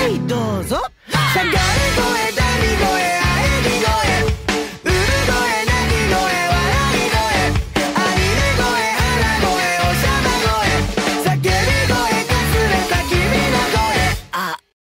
はいどうぞ。しゃが